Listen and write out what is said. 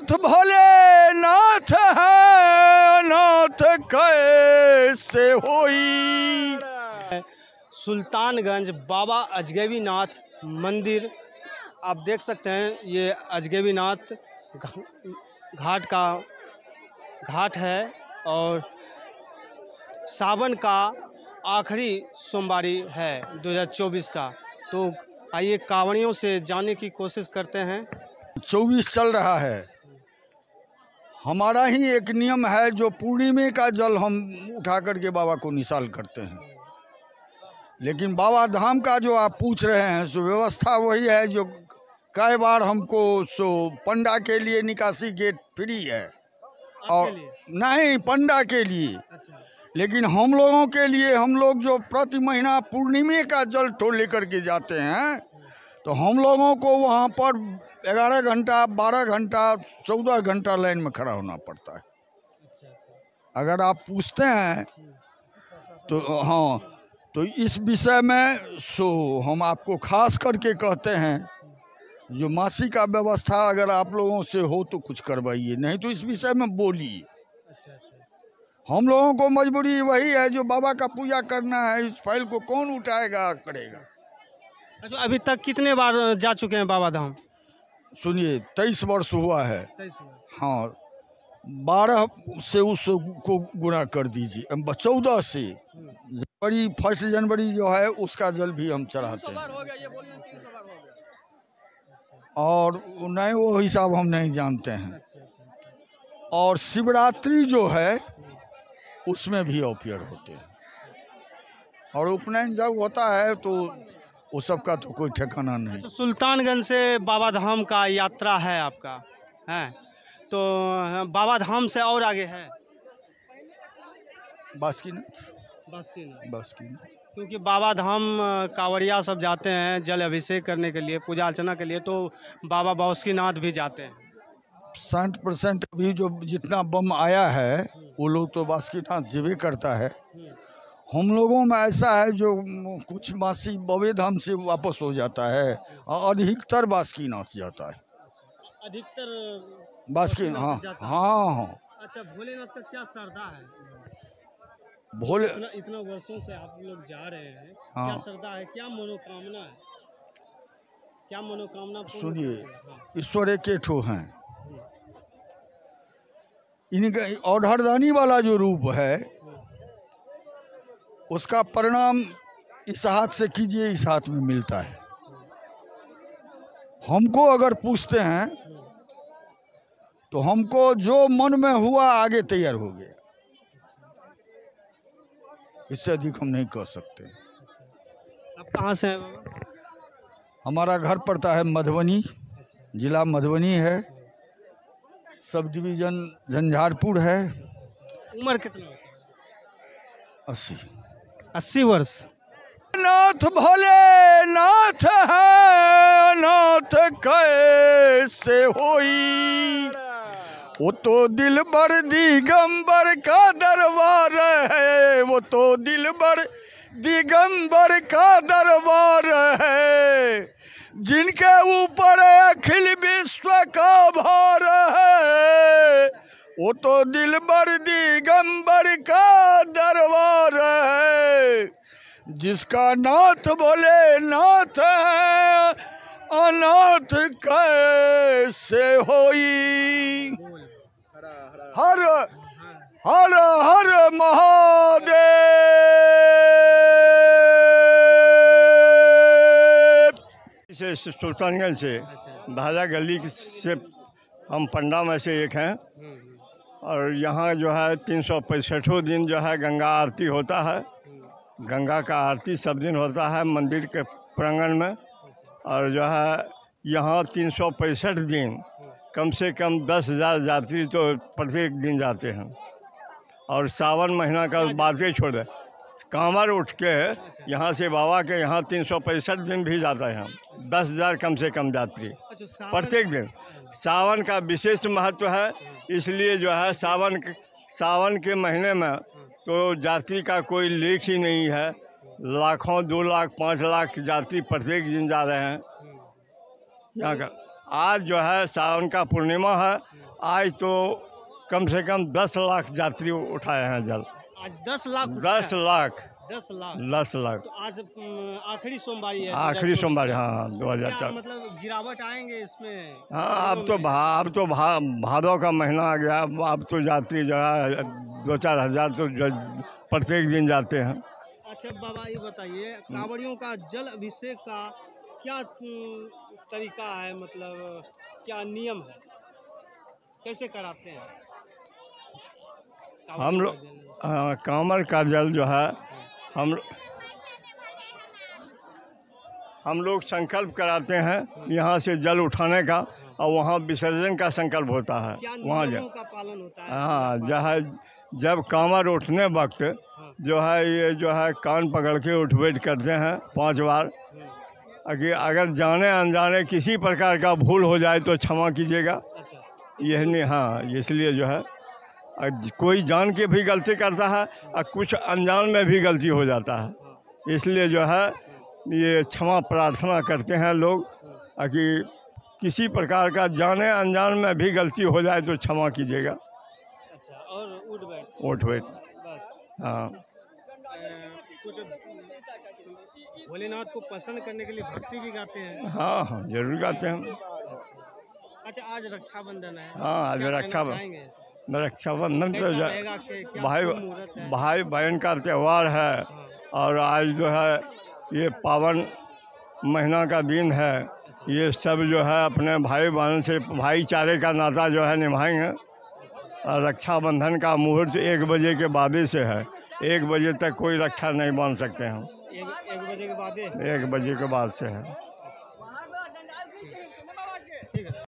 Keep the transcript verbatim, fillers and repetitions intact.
नाथ भोले नाथ है, नाथ कैसे होई। सुल्तानगंज बाबा अजगैबी नाथ मंदिर आप देख सकते हैं। ये अजगैबी नाथ घाट का घाट है और सावन का आखिरी सोमवारी है दो हज़ार चौबीस का। तो आइए कांवड़ियों से जानने की कोशिश करते हैं। चौबीस चल रहा है। हमारा ही एक नियम है जो पूर्णिमे का जल हम उठा करके बाबा को निशाल करते हैं। लेकिन बाबा धाम का जो आप पूछ रहे हैं सो व्यवस्था वही है जो कई बार हमको सो पंडा के लिए निकासी गेट फ्री है और नहीं पंडा के लिए। अच्छा। लेकिन हम लोगों के लिए हम लोग जो प्रति महीना पूर्णिमे का जल तो लेकर के जाते हैं तो हम लोगों को वहाँ पर ग्यारह घंटा बारह घंटा चौदह घंटा लाइन में खड़ा होना पड़ता है। अगर आप पूछते हैं तो हाँ, तो इस विषय में सो हम आपको खास करके कहते हैं जो मासी का व्यवस्था अगर आप लोगों से हो तो कुछ करवाइए, नहीं तो इस विषय में बोलिए। हम लोगों को मजबूरी वही है जो बाबा का पूजा करना है। इस फाइल को कौन उठाएगा करेगा। अच्छा, अभी तक कितने बार जा चुके हैं बाबा धाम? सुनिए तेईस वर्ष हुआ है। तेईस वर्ष। हाँ, बारह से उस को गुना कर दीजिए, चौदह से जनवरी फर्स्ट जनवरी जो है उसका जल भी हम चढ़ाते हैं। और नहीं वो हिसाब हम नहीं जानते हैं। और शिवरात्रि जो है उसमें भी ऑफियर होते हैं और उपनयन जब होता है तो वो सब का तो कोई ठिकाना नहीं। अच्छा, सुल्तानगंज से बाबा धाम का यात्रा है आपका है तो बाबा धाम से और आगे है बासुकीनाथ। बासुकीनाथ बासुकीनाथ क्योंकि बाबा धाम कांवड़िया सब जाते हैं जल अभिषेक करने के लिए, पूजा अर्चना के लिए, तो बाबा बासुकीनाथ भी जाते हैं। साठ परसेंट अभी जो जितना बम आया है वो लोग तो बासुकीनाथ जीवे करता है। हम लोगों में ऐसा है जो कुछ मासी बवे धाम से वापस हो जाता है और अधिकतर बासुकीनाथ जाता है। अधिकतर बासुकी हाँ हाँ हाँ। अच्छा, भोलेनाथ का क्या श्रद्धा है? भोले इतना, इतना वर्षों से आप लोग जा रहे हैं। हाँ। क्या श्रद्धा है, क्या मनोकामना है, क्या मनोकामना? सुनिए, ईश्वर एक ठो हैं। इनका औढ़रदानी वाला जो रूप है उसका परिणाम इस हाथ से कीजिए इस हाथ में मिलता है। हमको अगर पूछते हैं तो हमको जो मन में हुआ आगे तैयार हो गया, इससे अधिक हम नहीं कह सकते। आप कहाँ से हैं बाबा? हमारा घर पड़ता है मधुबनी, जिला मधुबनी है, सब डिवीजन झंझारपुर है। उम्र कितना? अस्सी अस्सी वर्ष। नाथ भोले नाथ है, नाथ कैसे होई। वो तो दिल बर दिगंबर का दरबार है, वो तो दिल बर दिगंबर का दरबार है, जिनके ऊपर अखिल विश्व का भार है। वो तो दिल बर दिगंबर का दरबार है, जिसका नाथ भोले नाथ है, अनाथ कैसे होई। हर हर हर महादेव। से सुल्तानगंज से भाजा गली से हम पंडा में से एक हैं और यहाँ जो है तीन सौ पैंसठों दिन जो है गंगा आरती होता है। गंगा का आरती सब दिन होता है मंदिर के प्रांगण में। और जो है यहाँ तीन सौ पैंसठ दिन कम से कम दस हज़ार यात्री तो प्रत्येक दिन जाते हैं। और सावन महीना का बातें छोड़ दें, कांवर उठ के यहाँ से बाबा के यहाँ तीन सौ पैंसठ दिन भी जाता है। हम दस हज़ार कम से कम यात्री प्रत्येक दिन। सावन का विशेष महत्व है, इसलिए जो है सावन सावन के महीने में तो यात्री का कोई लेख ही नहीं है। लाखों, दो लाख, पाँच लाख यात्री प्रत्येक दिन जा रहे हैं यहाँ का। आज जो है सावन का पूर्णिमा है। आज तो कम से कम दस लाख यात्री उठाए हैं जल। आज दस लाख दस लाख दस लाख दस लाख तो आज अम, आखिरी सोमवारी है आखिरी सोमवार। हाँ, दो हजार क्या चार मतलब गिरावट आएंगे इसमें? हाँ, अब तो भा अब तो भा भादों का महीना आ गया। अब तो यात्री जो है दो चार हजार तो जो प्रत्येक दिन जाते हैं। अच्छा बाबा, ये बताइए कांवड़ियों का जल अभिषेक का क्या अम, तरीका है, मतलब क्या नियम है, कैसे कराते हैं? हम लोग हाँ, कांवर का जल जो है हम हम लोग संकल्प कराते हैं यहाँ से जल उठाने का, और वहाँ विसर्जन का संकल्प होता है। क्या वहाँ नियमों जल का पालन होता है? हाँ, जो है जब कांवर उठने वक्त जो है ये जो है कान पकड़ के उठ बैठ करते हैं पांच बार। अगर अगर जाने अनजाने किसी प्रकार का भूल हो जाए तो क्षमा कीजिएगा। अच्छा, यह नहीं, हाँ, इसलिए जो है अ- कोई जान के भी गलती करता है और कुछ अनजान में भी गलती हो जाता है। इसलिए जो है ये क्षमा प्रार्थना करते हैं लोग कि किसी प्रकार का जाने अनजान में भी गलती हो जाए तो क्षमा कीजिएगा। अच्छा, और उठ बैठ उठ बैठ बस। हाँ। अ, कुछ भोलेनाथ को पसंद करने के लिए भक्ति भी गाते हैं। हाँ हाँ, जरूर गाते हैं। अच्छा, आज रक्षाबंधन है। हाँ, आज क्या कहना रक्षाबंधन चाहेंगे? रक्षाबंधन तो कैसा जो- रहेगा कि क्या भाई शुभ मुहूर्त है? भाई बहन का त्यौहार है, हाँ, और आज जो है ये पावन महीना का दिन है। ये सब जो है अपने भाई बहन से भाईचारे का नाता जो है निभाएंगे। और रक्षाबंधन का मुहूर्त एक बजे के बाद से है। एक बजे तक कोई रक्षा नहीं बांध सकते हैं। एक, एक बजे के बाद एक बजे के बाद से है। ठीक है।